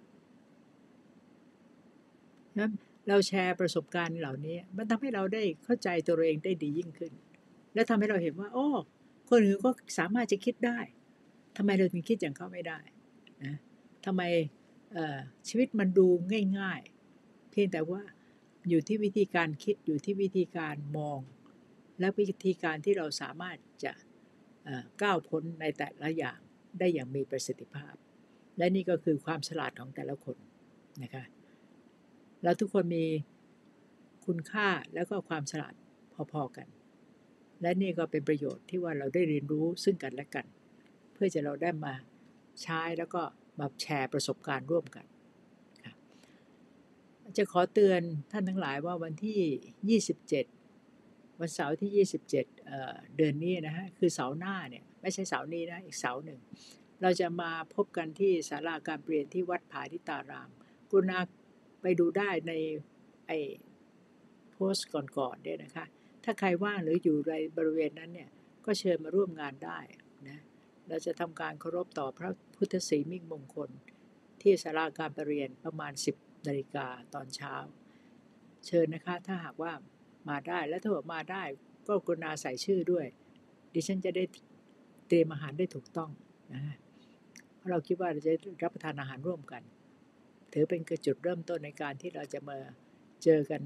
นะเราแชร์ประสบการณ์เหล่านี้มันทำให้เราได้เข้าใจตัวเองได้ดียิ่งขึ้นและทำให้เราเห็นว่าอ้อคนอื่นก็สามารถจะคิดได้ทำไมเราถึงคิดอย่างเขาไม่ได้นะทำไมชีวิตมันดูง่ายๆเพียงแต่ว่าอยู่ที่วิธีการคิดอยู่ที่วิธีการมองและวิธีการที่เราสามารถจะก้าวพ้นในแต่ละอย่างได้อย่างมีประสิทธิภาพและนี่ก็คือความฉลาดของแต่ละคนนะคะแล้วทุกคนมีคุณค่าแล้วก็ความฉลาดพอๆกันและนี่ก็เป็นประโยชน์ที่ว่าเราได้เรียนรู้ซึ่งกันและกันเพื่อจะเราได้มาใช้แล้วก็มาแชร์ประสบการณ์ร่วมกันจะขอเตือนท่านทั้งหลายว่าวันที่27วันเสาร์ที่27เดือนนี้นะฮะคือเสาร์หน้าเนี่ยไม่ใช่เสาร์นี้นะอีกเสาร์หนึ่งเราจะมาพบกันที่ศาลาการเปลี่ยนที่วัดผาทิตารามกรุณาไปดูได้ในไอโพสต์ก่อนๆเนี่ยนะคะถ้าใครว่างหรืออยู่ในบริเวณนั้นเนี่ยก็เชิญมาร่วมงานได้นะเราจะทำการเคารพต่อพระพุทธศรีมิ่งมงคลที่ศาลาการประเรียนประมาณ10 นาฬิกาตอนเช้าเชิญนะคะถ้าหากว่ามาได้และถ้ามาได้ก็กรุณาใส่ชื่อด้วยดิฉันจะได้เตรียมอาหารได้ถูกต้องนะเพราะเราคิดว่าเราจะรับประทานอาหารร่วมกันถือเป็นจุดเริ่มต้นในการที่เราจะมาเจอกัน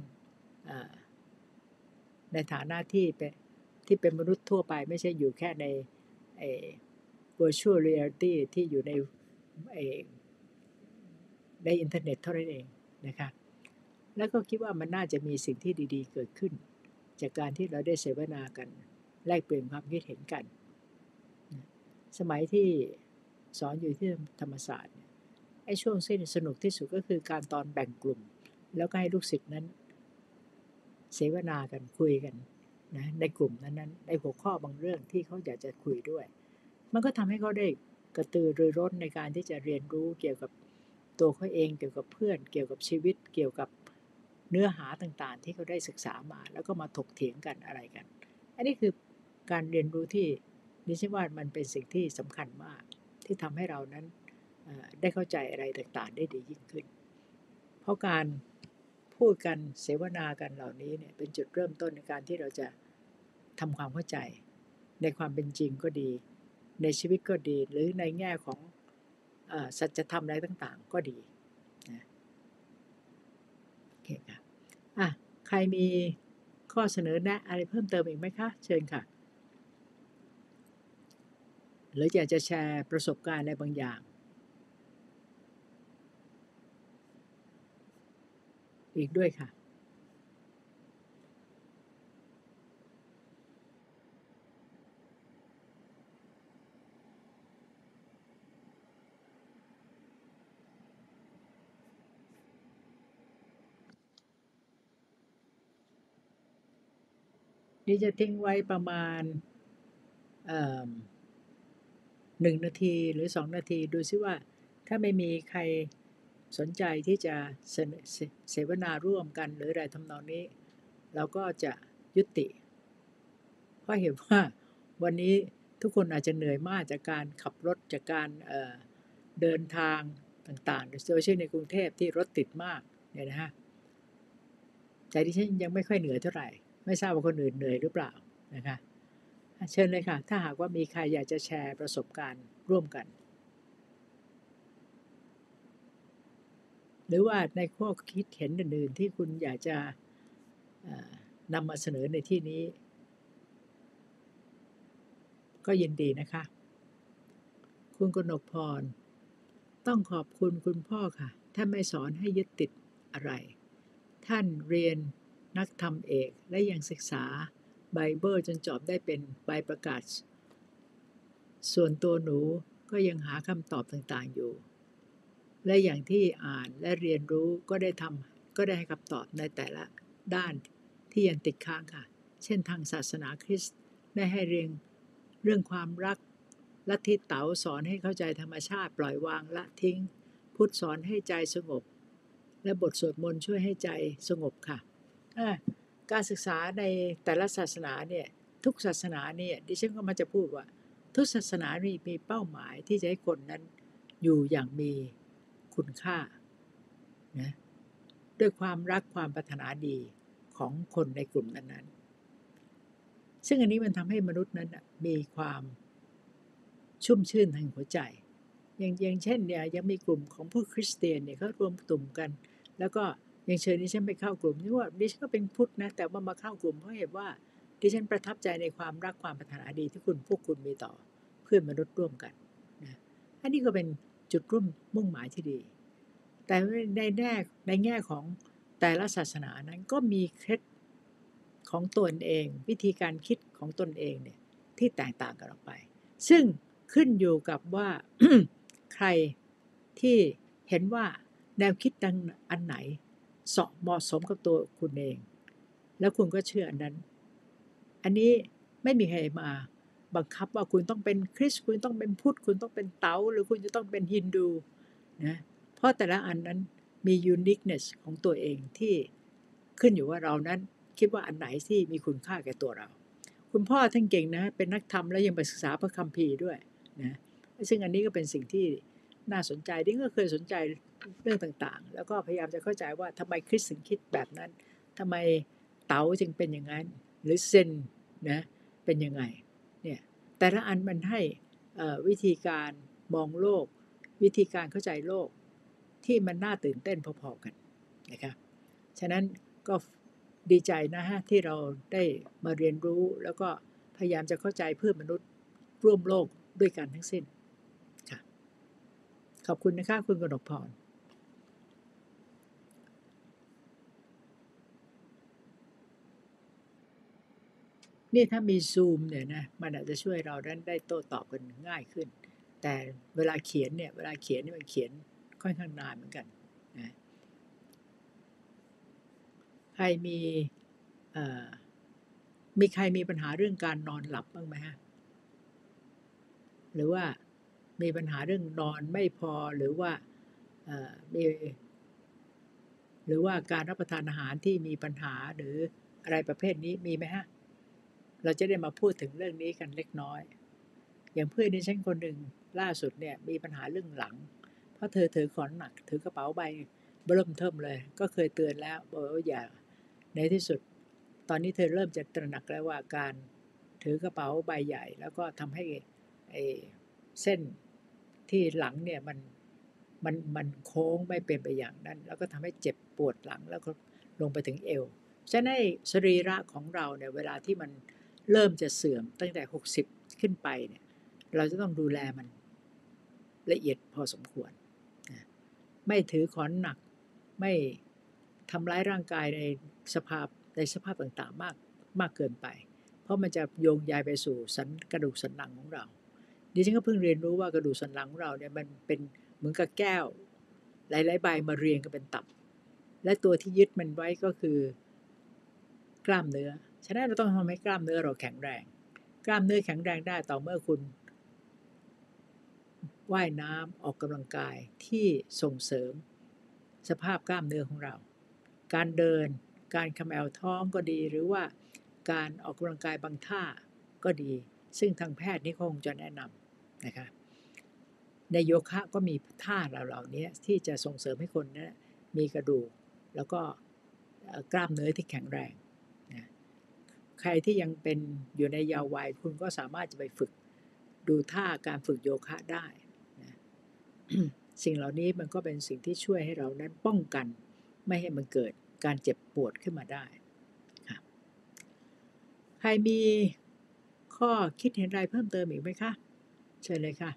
ในฐานะที่เป็นมนุษย์ทั่วไปไม่ใช่อยู่แค่ใน virtual reality ที่อยู่ในในอินเทอร์เน็ตเท่านั้นเองนะคะแล้วก็คิดว่ามันน่าจะมีสิ่งที่ดีๆเกิดขึ้นจากการที่เราได้เสวนากันแลกเปลี่ยนความคิดเห็นกันสมัยที่สอนอยู่ที่ธรรมศาสตร์ไอ้ช่วงที่สนุกที่สุดก็คือการตอนแบ่งกลุ่มแล้วก็ให้ลูกศิษย์นั้นเสวนากันคุยกันนะในกลุ่มนั้นๆในหัวข้อบางเรื่องที่เขาอยากจะคุยด้วยมันก็ทำให้เขาได้กระตือรือร้นในการที่จะเรียนรู้เกี่ยวกับตัวเขาเองเกี่ยวกับเพื่อนเกี่ยวกับชีวิตเกี่ยวกับเนื้อหาต่างๆที่เขาได้ศึกษามาแล้วก็มาถกเถียงกันอะไรกันอันนี้คือการเรียนรู้ที่ดิฉันว่ามันเป็นสิ่งที่สำคัญมากที่ทำให้เรานั้นได้เข้าใจอะไรต่างๆได้ดียิ่งขึ้นเพราะการพูดกันเสวนากันเหล่านี้เนี่ยเป็นจุดเริ่มต้นในการที่เราจะทำความเข้าใจในความเป็นจริงก็ดีในชีวิตก็ดีหรือในแง่ของสัจธรรมอะไรต่างๆก็ดีนะโอเคค่ะใครมีข้อเสนอแนะอะไรเพิ่มเติมอีกไหมคะเชิญค่ะหรืออยากจะแชร์ประสบการณ์อะไรบางอย่างอีกด้วยค่ะนี่จะทิ้งไว้ประมาณ1 นาทีหรือ2 นาทีดูซิว่าถ้าไม่มีใครสนใจที่จะเสวนาร่วมกันหรืออะไรทำนองนี้เราก็จะยุติเพราะเห็นว่าวันนี้ทุกคนอาจจะเหนื่อยมากจากการขับรถจากการเดินทางต่างๆโดยเฉพาะในกรุงเทพที่รถติดมากเนี่ยนะฮะแต่ดิฉันยังไม่ค่อยเหนื่อยเท่าไหร่ไม่ทราบว่าคนอื่นเหนื่อยหรือเปล่านะคะเชิญเลยค่ะถ้าหากว่ามีใครอยากจะแชร์ประสบการณ์ร่วมกันหรือว่าในข้อคิดเห็นอื่นๆที่คุณอยากจะนำมาเสนอในที่นี้ก็ยินดีนะคะคุณกนกพรต้องขอบคุณคุณพ่อค่ะท่านไม่สอนให้ยึดติดอะไรท่านเรียนนักธรรมเอกและยังศึกษาไบเบิลจนจบได้เป็นใบประกาศส่วนตัวหนูก็ยังหาคำตอบต่างๆอยู่และอย่างที่อ่านและเรียนรู้ก็ได้ให้คำตอบในแต่ละด้านที่ยังติดค้างค่ะเช่นทางศาสนาคริสต์ได้ให้เรียนเรื่องความรักลัทธิเต๋าสอนให้เข้าใจธรรมชาติปล่อยวางละทิ้งพุทธสอนให้ใจสงบและบทสวดมนต์ช่วยให้ใจสงบค่ะการศึกษาในแต่ละศาสนาเนี่ยทุกศาสนาเนี่ยดิฉันก็มาจะพูดว่าทุกศาสนามีเป้าหมายที่จะให้คนนั้นอยู่อย่างมีคุณค่านะด้วยความรักความปรารถนาดีของคนในกลุ่มนั้นๆซึ่งอันนี้มันทำให้มนุษย์นั้นมีความชุ่มชื่นทางหัวใจอย่างเช่นเนี่ยยังมีกลุ่มของผู้คริสเตียนเนี่ยเขารวมกลุ่มกันแล้วก็ยังเชิญดิฉันไปเข้ากลุ่มนี่ว่าดิฉันก็เป็นพุทธนะแต่ว่ามาเข้ากลุ่มเพราะเหตุว่าดิฉันประทับใจในความรักความปรารถนาดีที่พวกคุณมีต่อเพื่อนมนุษย์ร่วมกันนะอันนี้ก็เป็นจุดร่วมมุ่งหมายที่ดีแต่ในแง่ของแต่ละศาสนานั้นก็มีเคล็ดของตนเองวิธีการคิดของตนเองเนี่ยที่แตกต่างกันออกไปซึ่งขึ้นอยู่กับว่า ใครที่เห็นว่าแนวคิดดังอันไหนเหมาะสมกับตัวคุณเองแล้วคุณก็เชื่ออันนั้นอันนี้ไม่มีใครมาบังคับว่าคุณต้องเป็นคริสต์คุณต้องเป็นพุทธคุณต้องเป็นเต๋าหรือคุณจะต้องเป็นฮินดูนะเพราะแต่ละอันนั้นมี uniqueness ของตัวเองที่ขึ้นอยู่ว่าเรานั้นคิดว่าอันไหนที่มีคุณค่าแก่ตัวเราคุณพ่อท่านเก่งนะเป็นนักธรรมแล้วยังไปศึกษาพระคัมภีร์ด้วยนะซึ่งอันนี้ก็เป็นสิ่งที่น่าสนใจดิ้งก็เคยสนใจเรื่องต่างๆแล้วก็พยายามจะเข้าใจว่าทำไมคริสต์ถึงคิดแบบนั้นทำไมเต๋าจึงเป็นอย่างนั้นหรือเซนนะเป็นยังไงเนี่ยแต่ละอันมันให้วิธีการมองโลกวิธีการเข้าใจโลกที่มันน่าตื่นเต้นพอๆกันนะคะฉะนั้นก็ดีใจนะฮะที่เราได้มาเรียนรู้แล้วก็พยายามจะเข้าใจเพื่อนมนุษย์ร่วมโลกด้วยกันทั้งสิ้นค่ะขอบคุณนะคะคุณกนกพรนี่ถ้ามีซูมเนี่ยนะมันอาจจะช่วยเราได้โต้ตอบกันง่ายขึ้นแต่เวลาเขียนเนี่ยมันเขียนค่อนข้างนานเหมือนกันนะใครมีมีใครมีปัญหาเรื่องการนอนหลับบ้างไหมฮะหรือว่ามีปัญหาเรื่องนอนไม่พอหรือว่ามีหรือว่าการรับประทานอาหารที่มีปัญหาหรืออะไรประเภทนี้มีไหมฮะเราจะได้มาพูดถึงเรื่องนี้กันเล็กน้อยอย่างเพื่อนดิฉันคนหนึ่งล่าสุดเนี่ยมีปัญหาเรื่องหลังเพราะเธอถือของหนักถือกระเป๋าใบเบิ่มเทิมเลยก็เคยเตือนแล้วบอกว่าอย่าในที่สุดตอนนี้เธอเริ่มจะตระหนักแล้วว่าการถือกระเป๋าใบใหญ่แล้วก็ทำให้ไอ้เส้นที่หลังเนี่ยมันโค้งไม่เป็นไปอย่างนั้นแล้วก็ทำให้เจ็บปวดหลังแล้วก็ลงไปถึงเอวฉะนั้นสรีระของเราเนี่ยเวลาที่มันเริ่มจะเสื่อมตั้งแต่60ขึ้นไปเนี่ยเราจะต้องดูแลมันละเอียดพอสมควรนะไม่ถือของหนักไม่ทำร้ายร่างกายในสภาพต่างๆมากเกินไปเพราะมันจะโยงใยไปสู่กระดูกสันหลังของเราดิฉันก็เพิ่งเรียนรู้ว่ากระดูกสันหลังของเราเนี่ยมันเป็นเหมือนกับแก้วหลายๆใบมาเรียงกันเป็นตับและตัวที่ยึดมันไว้ก็คือกล้ามเนื้อฉะนั้นเราต้องทำให้กล้ามเนื้อเราแข็งแรงกล้ามเนื้อแข็งแรงได้ต่อเมื่อคุณว่ายน้ำออกกำลังกายที่ส่งเสริมสภาพกล้ามเนื้อของเราการเดินการเขมวท้องก็ดีหรือว่าการออกกำลังกายบางท่าก็ดีซึ่งทางแพทย์นี่คงจะแนะนำนะคะในโยคะก็มีท่าเหล่านี้ที่จะส่งเสริมให้คนนะมีกระดูกแล้วก็กล้ามเนื้อที่แข็งแรงนะใครที่ยังเป็นอยู่ในเยาว์วัยคุณก็สามารถจะไปฝึกดูท่าการฝึกโยคะได้นะสิ่งเหล่านี้มันก็เป็นสิ่งที่ช่วยให้เรานั้นป้องกันไม่ให้มันเกิดการเจ็บปวดขึ้นมาได้ค่ะใครมีข้อคิดเห็นอะไรเพิ่มเติมอีกไหมคะเชิญเลยค่ะ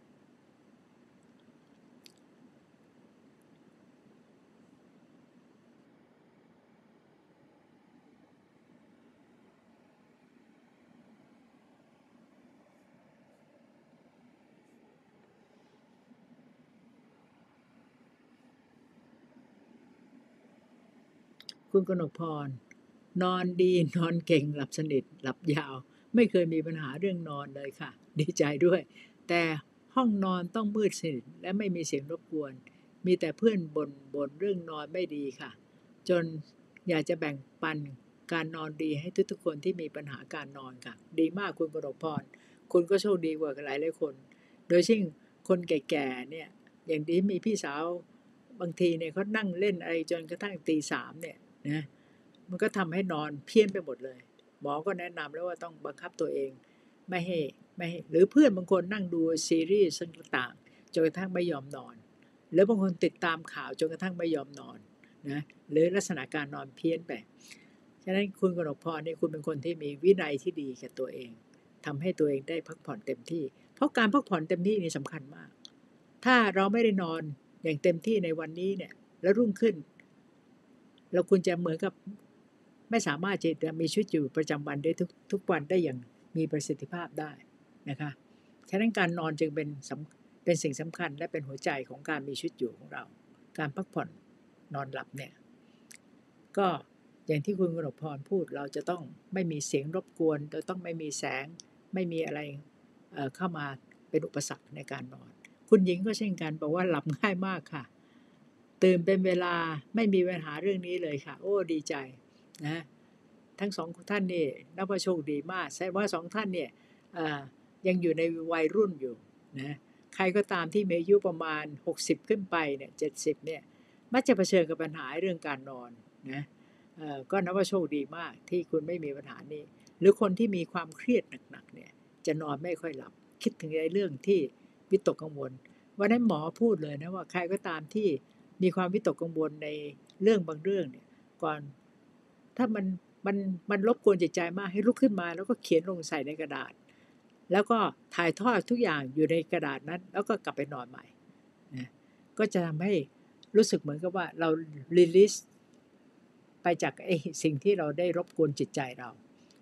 คุณกนกพรนอนดีนอนเก่งหลับสนิทหลับยาวไม่เคยมีปัญหาเรื่องนอนเลยค่ะดีใจด้วยแต่ห้องนอนต้องมืดสนิทและไม่มีเสียงรบกวนมีแต่เพื่อนบ่นเรื่องนอนไม่ดีค่ะจนอยากจะแบ่งปันการนอนดีให้ทุกๆคนที่มีปัญหาการนอนค่ะดีมากคุณกนกพรคุณก็โชคดีกว่าหลายคนโดยเฉพาะคนแก่ๆเนี่ยอย่างที่มีพี่สาวบางทีเนี่ยเขานั่งเล่นอะไรจนกระทั่งตีสามเนี่ยนะมันก็ทำให้นอนเพี้ยนไปหมดเลยหมอก็แนะนำแล้วว่าต้องบังคับตัวเองไม่ให้หรือเพื่อนบางคนนั่งดูซีรีส์ต่างๆจนกระทั่งไม่ยอมนอนหรือบางคนติดตามข่าวจนกระทั่งไม่ยอมนอนนะหรือลักษณะการนอนเพี้ยนไปฉะนั้นคุณกนกพรนี่คุณเป็นคนที่มีวินัยที่ดีกับตัวเองทำให้ตัวเองได้พักผ่อนเต็มที่เพราะการพักผ่อนเต็มที่นี่สำคัญมากถ้าเราไม่ได้นอนอย่างเต็มที่ในวันนี้เนี่ยแล้วรุ่งขึ้นเราควรจะเหมือนกับไม่สามารถจะมีชีวิตอยู่ประจำวันได้ทุกวันได้อย่างมีประสิทธิภาพได้นะคะฉะนั้นการนอนจึงเป็นสิ่งสำคัญและเป็นหัวใจของการมีชีวิตอยู่ของเราการพักผ่อนนอนหลับเนี่ยก็อย่างที่คุณกนกพรพูดเราจะต้องไม่มีเสียงรบกวนเราต้องไม่มีแสงไม่มีอะไรเข้ามาเป็นอุปสรรคในการนอนคุณหญิงก็เช่นกันบอกว่าหลับง่ายมากค่ะตื่นเป็นเวลาไม่มีปัญหาเรื่องนี้เลยค่ะโอ้ดีใจนะทั้งสองท่านนี่นับว่าโชคดีมากแสดงว่าสองท่านเนี่ยยังอยู่ในวัยรุ่นอยู่นะใครก็ตามที่มีอายุประมาณ60ขึ้นไปเนี่ย70เนี่ยมักจะเผชิญกับปัญหาเรื่องการนอนนะก็นับว่าโชคดีมากที่คุณไม่มีปัญหานี้หรือคนที่มีความเครียดหนักๆเนี่ยจะนอนไม่ค่อยหลับคิดถึงในเรื่องที่วิตกกังวลวันนั้นหมอพูดเลยนะว่าใครก็ตามที่มีความวิตกกังวลในเรื่องบางเรื่องเนี่ยก่อนถ้ามันรบกวนจิตใจมากให้ลุกขึ้นมาแล้วก็เขียนลงใส่ในกระดาษแล้วก็ถ่ายทอดทุกอย่างอยู่ในกระดาษนั้นแล้วก็กลับไปนอนใหม่นะก็จะทำให้รู้สึกเหมือนกับว่าเรา release ไปจากไอ้สิ่งที่เราได้รบกวนจิตใจเรา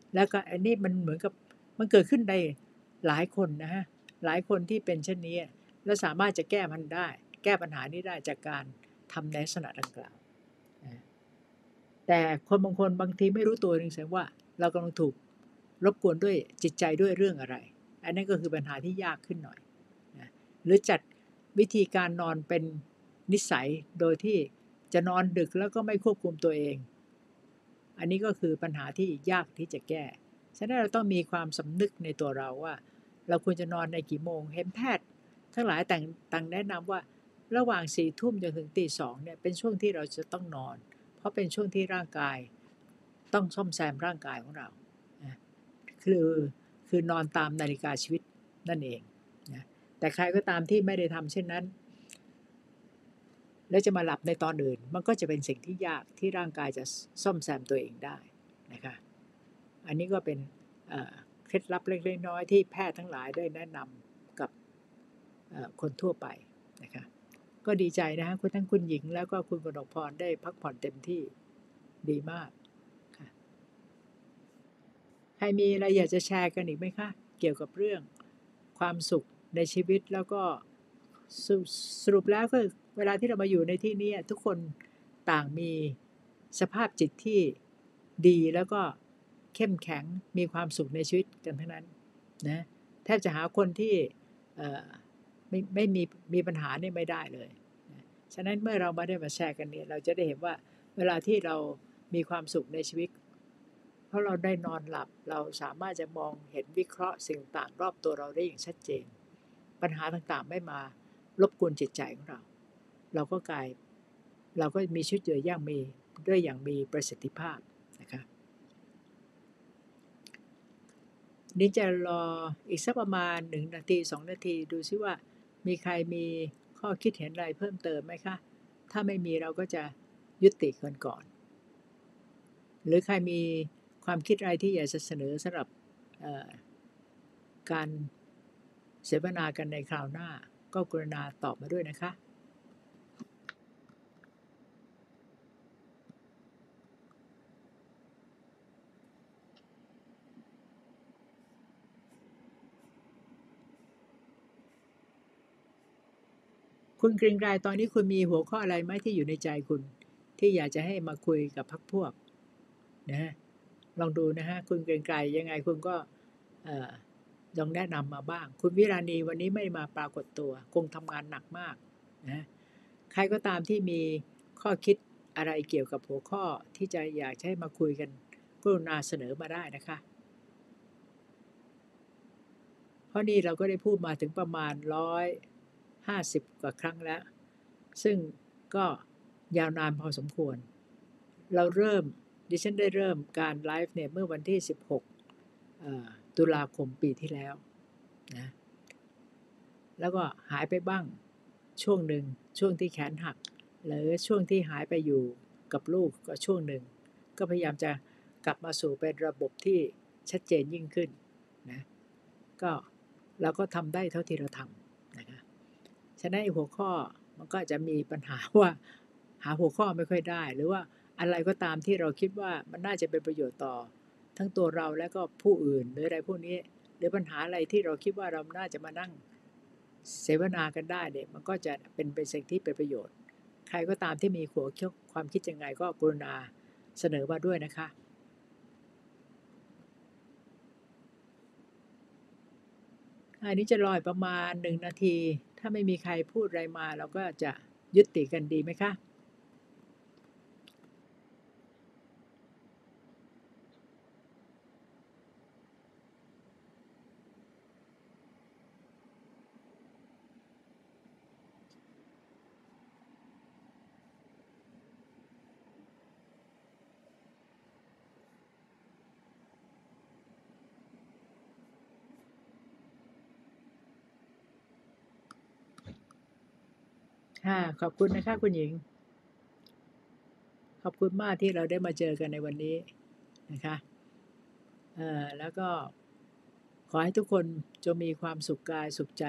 แล้วก็อันนี้มันเหมือนกับมันเกิดขึ้นในหลายคนนะฮะหลายคนที่เป็นเช่นนี้แล้วสามารถจะแก้มันได้แก้ปัญหานี้ได้จากการทำในลักษณะดังกล่าวแต่คนบางคนบางทีไม่รู้ตัวเองเสียว่าเรากำลังถูกรบกวนด้วยจิตใจด้วยเรื่องอะไรอันนั้นก็คือปัญหาที่ยากขึ้นหน่อยนะหรือจัดวิธีการนอนเป็นนิสัยโดยที่จะนอนดึกแล้วก็ไม่ควบคุมตัวเองอันนี้ก็คือปัญหาที่ยากที่จะแก้ฉะนั้นเราต้องมีความสำนึกในตัวเราว่าเราควรจะนอนในกี่โมงเห็นแพทย์ทั้งหลายต่างแนะนำว่าระหว่าง4 ทุ่มจนถึงตี 2เนี่ยเป็นช่วงที่เราจะต้องนอนเพราะเป็นช่วงที่ร่างกายต้องซ่อมแซมร่างกายของเราคือคือนอนตามนาฬิกาชีวิตนั่นเองนะแต่ใครก็ตามที่ไม่ได้ทำเช่นนั้นแล้วจะมาหลับในตอนอื่นมันก็จะเป็นสิ่งที่ยากที่ร่างกายจะซ่อมแซมตัวเองได้นะคะอันนี้ก็เป็นเคล็ดลับเล็กๆน้อยๆที่แพทย์ทั้งหลายได้แนะนำกับคนทั่วไปนะคะก็ดีใจนะฮะคุณทั้งคุณหญิงแล้วก็คุณกนกพรได้พักผ่อนเต็มที่ดีมากค่ะใครมีอะไรอยากจะแชร์กันอีกไหมคะเกี่ยวกับเรื่องความสุขในชีวิตแล้วก็สรุปแล้วก็เวลาที่เรามาอยู่ในที่นี้ทุกคนต่างมีสภาพจิตที่ดีแล้วก็เข้มแข็งมีความสุขในชีวิตกันทั้งนั้นนะแทบจะหาคนที่ไม่มีปัญหาเนี่ยไม่ได้เลยนะฉะนั้นเมื่อเรามาได้มาแชร์กันเนี่ยเราจะได้เห็นว่าเวลาที่เรามีความสุขในชีวิตเพราะเราได้นอนหลับเราสามารถจะมองเห็นวิเคราะห์สิ่งต่างรอบตัวเราได้อย่างชัดเจนปัญหาต่างๆไม่มารบกวนจิตใจของเราเราก็มีชีวิตอยู่อย่างมีประสิทธิภาพนะคะนี่จะรออีกสักประมาณ1 นาที 2 นาทีดูซิว่ามีใครมีข้อคิดเห็นอะไรเพิ่มเติมไหมคะถ้าไม่มีเราก็จะยุติกันก่อนหรือใครมีความคิดอะไรที่อยากจะเสนอสำหรับการเสวนากันในคราวหน้าก็กรุณาตอบมาด้วยนะคะคุณเกรียงไกรตอนนี้คุณมีหัวข้ออะไรไหมที่อยู่ในใจคุณที่อยากจะให้มาคุยกับพรรคพวกนะฮะลองดูนะฮะคุณเกรียงไกรยังไงคุณก็ลองแนะนำมาบ้างคุณวิราณีวันนี้ไม่มาปรากฏตัวคงทำงานหนักมากนะใครก็ตามที่มีข้อคิดอะไรเกี่ยวกับหัวข้อที่จะอยากให้มาคุยกันกรุณาเสนอมาได้นะคะเพราะนี่เราก็ได้พูดมาถึงประมาณ150 กว่าครั้งแล้วซึ่งก็ยาวนานพอสมควรเราดิฉันได้เริ่มการไลฟ์เนี่ยเมื่อวันที่16ตุลาคมปีที่แล้วนะแล้วก็หายไปบ้างช่วงหนึ่งช่วงที่แขนหักหรือช่วงที่หายไปอยู่กับลูกก็ช่วงหนึ่งก็พยายามจะกลับมาสู่เป็นระบบที่ชัดเจนยิ่งขึ้นนะก็เราก็ทำได้เท่าที่เราทำนะคะฉะนั้นหัวข้อมันก็จะมีปัญหาว่าหาหัวข้อไม่ค่อยได้หรือว่าอะไรก็ตามที่เราคิดว่ามันน่าจะเป็นประโยชน์ต่อทั้งตัวเราและก็ผู้อื่นหรืออะไรพวกนี้หรือปัญหาอะไรที่เราคิดว่าเราน่าจะมานั่งเสวนากันได้เนี่ยมันก็จะเป็นสิ่งที่เป็นประโยชน์ใครก็ตามที่มีหัวคิดความคิดยังไงก็กรุณาเสนอมาด้วยนะคะอันนี้จะรอประมาณ1 นาทีถ้าไม่มีใครพูดอะไรมาเราก็จะยุติกันดีไหมคะค่ะขอบคุณนะคะคุณหญิง ขอบคุณมากที่เราได้มาเจอกันในวันนี้นะคะแล้วก็ขอให้ทุกคนจงมีความสุขกายสุขใจ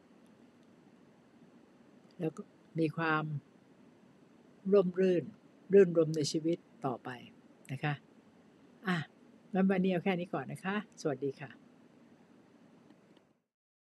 แล้วก็มีความร่มรื่นรมในชีวิตต่อไปนะคะอ่ะงั้นวันนี้เอาแค่นี้ก่อนนะคะสวัสดีค่ะ